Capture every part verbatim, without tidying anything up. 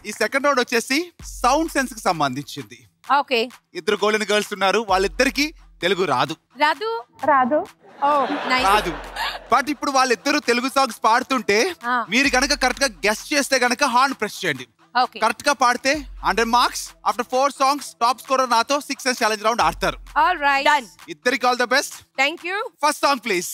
ఈ second round వచ్చేసి sound sense కి సంబంధించింది. ఓకే. ఇద్దరు గోల్డెన్ గర్ల్స్ ఉన్నారు, వాళ్ళిద్దరికి తెలుగు రాదు. రాదు రాదు రాదు. బట్ ఇప్పుడు వాళ్ళిద్దరు తెలుగు సాంగ్స్ పాడుతుంటే మీరు గనక కరెక్ట్ గా గెస్ చేస్తే గనక హార్న్ ప్రెస్ చేయండి. కరెక్ట్ గా పాడితే hundred marks. After four songs top scorer నాతో సిక్స్ అండ్ ఛాలెంజ్ రౌండ్ ఆడతారు. ఇద్దరికి all the best. Thank you. First song please.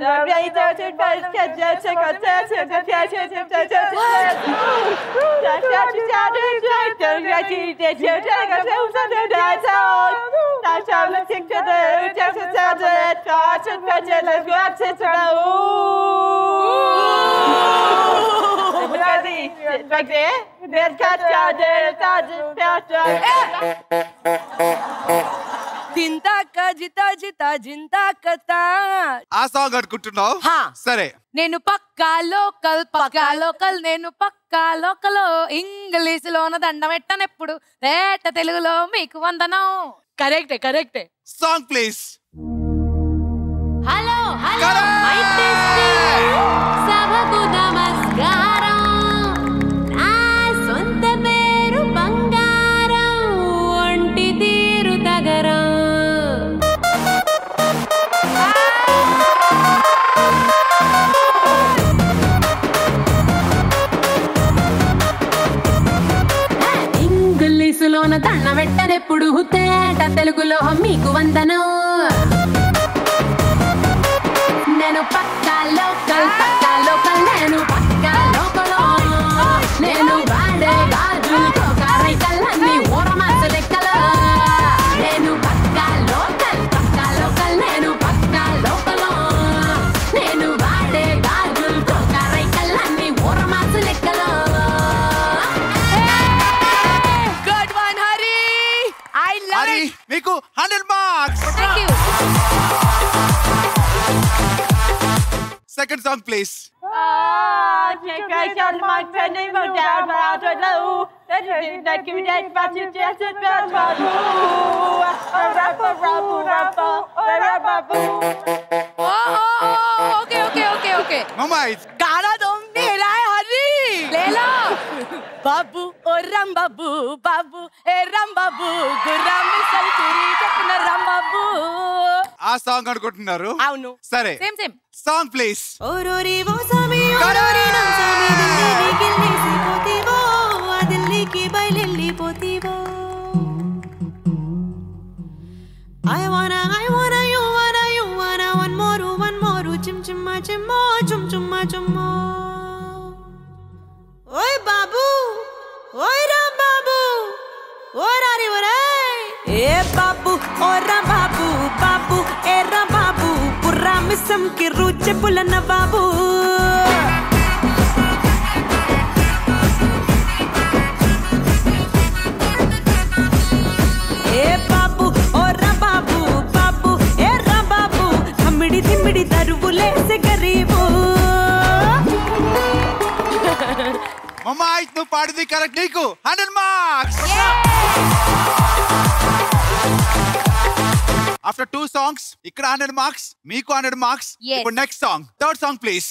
ఆ సాంగ్ అనుకుంటున్నావు? సరే. నేను పక్కా లోకల్ పక్కా లోకల్ నేను పక్కా లోకల్ ఇంగ్లీష్ లోన దండం పెట్టనెప్పుడు రేట తెలుగులో మీకు వందనం. కరెక్టే కరెక్టే. Song please. హలో హలో సభకు నమస్కారం. నా సొంత పేరు బంగారం, ఒంటి తీరు తగరం. ఇంగ్లీషులోన దండ పెట్టనెప్పుడు తేట తెలుగులో మీకు వందనం. నేను పక్కా లోకల్ పక్కా లోకల్ నేను పక్కా లోకల్. నేను వాడే గాజులు కోకారైకల్లన్నీ ఊరమాసు లెక్కలు. నేను పక్కా లోకల్ పక్కా లోకల్ నేను పక్కా లోకల్. నేను వాడే గాజులు కోకారైకల్లన్నీ ఊరమాసు లెక్కలు. Good one Hari. I love it. మీకు hundred marks. Thank you. Second song please. Okay okay okay okay. Mumaith. गाना तुम मेरा है हरी. ले लो. बाबू ओ राम बाबू बाबू ए राम बाबू गुर्राम सलकुरी चपन राम बाबू. ఆ సాంగ్ అనుకుంటున్నారు? అవును. సరే. Same same. Song please. ఓరోరి ఓ సామి ఓరోరి నా సామి దిల్లి గిల్లేసి పోతీవో ఆ దిల్లీకి బయలెల్లి పోతీవో. I wanna I wanna you wanna you wanna one more one more chim chimma chimmo chum chumma chummo. ఓయ్ బాబు ఓయ్ రామ్ బాబు ఓ రారి ఒరేయ్. ఏ బాబు ఓ రామ్ బాబు బాబు ఏ రామ్ బాబు పుర్రా మిస్సం కి రుచి పులన బాబు. ఏ బాబు ఓ రామ్ బాబు బాబు ఏ రామ్ బాబు థమ్మిడి థిమ్మిడి దరువులేసే గరీబు. Mumaith నువ్వు పాడింది కరెక్ట్. నీకు hundred marks. After two songs ఇక్కడ హండ్రెడ్ మార్క్స్, మీకు హండ్రెడ్ మార్క్స్. ఇప్పుడు next song, third song please.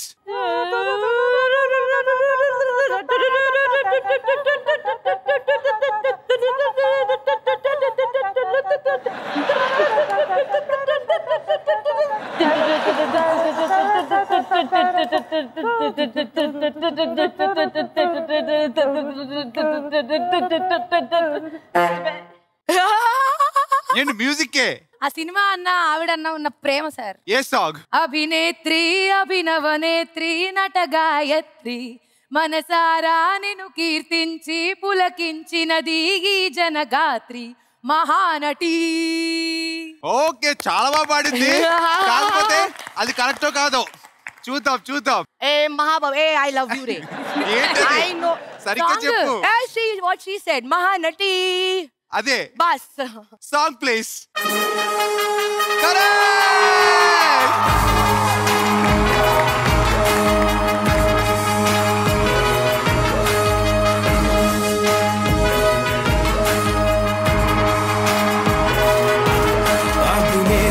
ఏంటి మ్యూజిక్? ఆ సినిమా అన్న ఆవిడన్న ఉన్న ప్రేమ సార్. ఏ సాంగ్? అభినేత్రి అభినవనేత్రి నట గాయత్రి మనసారా నిన్ను కీర్తించి పులకించినది ఈ జనగాత్రి మహానటి. ఓకే, చాలా బాగా పాడింది. కాకపోతే అది కరెక్టో కాదో చూద్దాం చూద్దాం. ఏ మహాబాబు ఏ ఐ లవ్ యు రే. I know. సరిగ్గా చెప్పు. She what she said Mahanati. అదే బస్. Song please.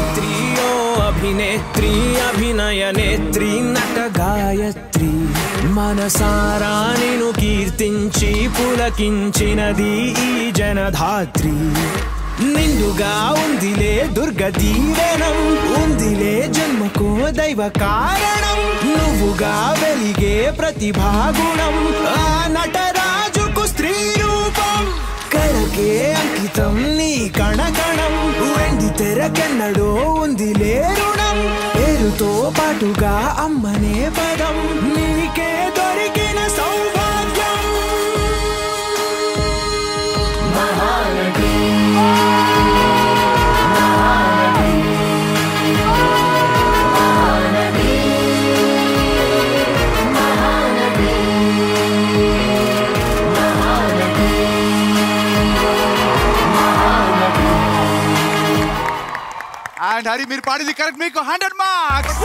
अभिनेत्री अभिनय नेत्री नट गायत्री మనసారా నిన్ను కీర్తించి పులకించినది ఈ జనధాత్రి నిండుగా ఉందిలే దుర్గ దీవెనం ఉందిలే జన్మకో దైవ కారణం నువ్వుగా వెలిగే ప్రతిభాగుణం ఆ నటరాజుకు స్త్రీ రూపం కళకే అంకితం నీ కణకణం వెండి తెరకెన్నడో ఉందిలే రుణం పేరుతో పాటుగా అమ్మనే పదం నీకే దొరికిన సౌభాగ్యం మహానటి అండ్ హరి మీరు పాడింది కరెక్ట్ మీకు హండ్రెడ్ మార్క్స్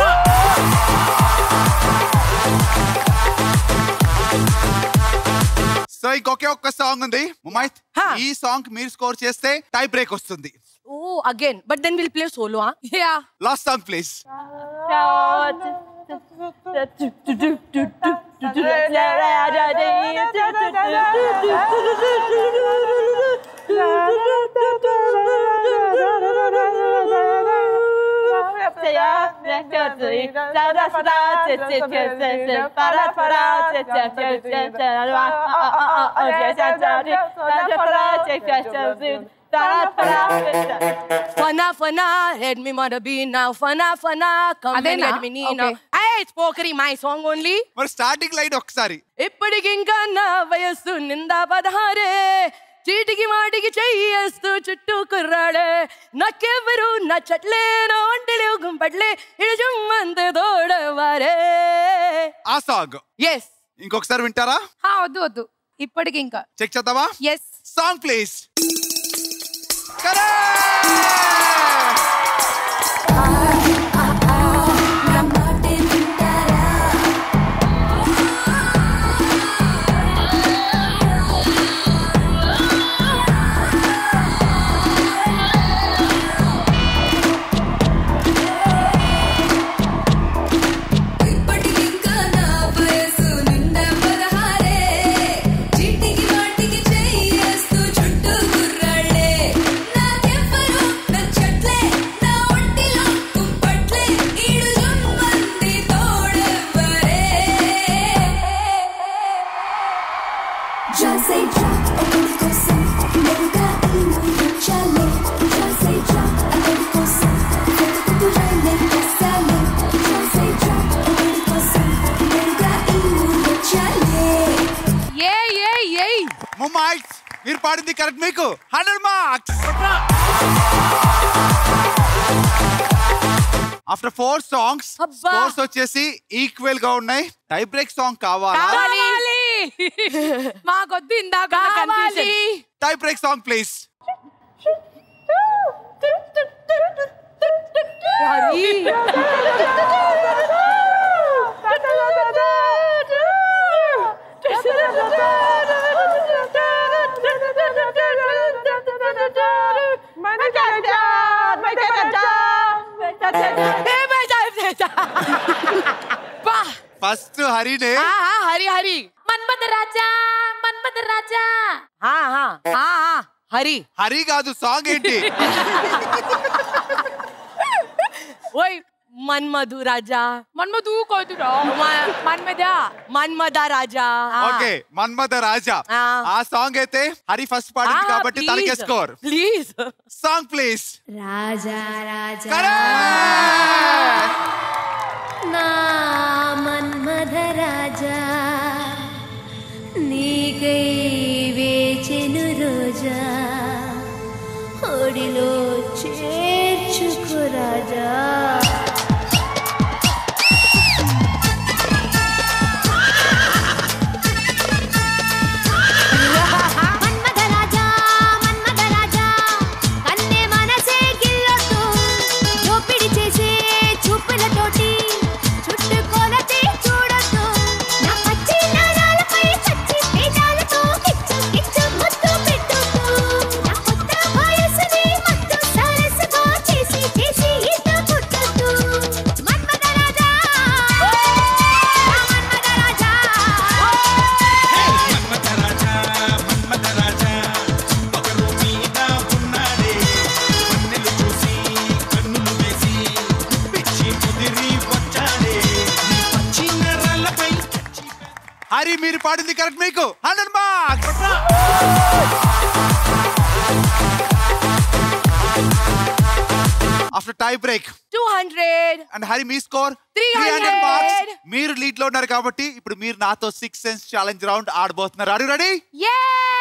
సో ఇంకొకే ఒక్క సాంగ్ ఉంది ముమైత్ ఈ సాంగ్ మీరు స్కోర్ చేస్తే టై బ్రేక్ వస్తుంది Oh, again. But then we'll play solo, huh? Yeah. Last song, please. Fana, fana, let me mother be now. Fana, fana, come and let me need now. Hey, it's Pokeri, my song only. మరి starting line ఒకసారి ఇప్పటికింకా నా వయస్సు నిందా పదహారే చీటికి మాటికి చెయ్యేస్తూ చుట్టూ కుర్రాడే నాకెవరు నచ్చట్లే నా ఒంటిలో గుంపట్లే ఇడుజుమ్మంత తోడవారే ఆ సాంగ్ ఎస్ ఇంకొకసారి వింటారా వద్దు వద్దు ఇప్పటికి ఇంకా చెక్ చేద్దామా ఎస్ సాంగ్ ప్లీజ్ ముమైత్ మీరు పాడింది కరెక్ట్ మీకు hundred marks after four songs scores వచ్చేసి ఈక్వల్ గా ఉన్నాయి టై బ్రేక్ సాంగ్ కావాలా మాకొద్దు ఇందాక tie break song please first హరినే హరి హరి మన్మథ రాజా మన్మథ రాజా హరి హరి కాదు సాంగ్ ఏంటి ఓయ్ మన్మధు రాజా మన్మధు కాదురా మన్మథ మన్మథ రాజా ఓకే మన్మథ రాజా ఆ సాంగ్ అయితే హరి ఫస్ట్ పాడింది కాబట్టి తనకే score please song please Raja Raja నా మన్మథ రాజా నీకై వేచెను రోజా ఒడిలో చేర్చుకో రాజా చేసి చేసి ఇత పుట్టదు హరి మీరు పాడింది కరెక్ట్, మీకు hundred marks. After tie break two hundred and Hari మీ score three hundred marks. Hundred. మీరు లీడ్ లో ఉన్నారు కాబట్టి ఇప్పుడు మీరు నాతో సిక్స్ సెన్స్ ఛాలెంజ్ రౌండ్ ఆడబోతున్నారు. Are you ready? యే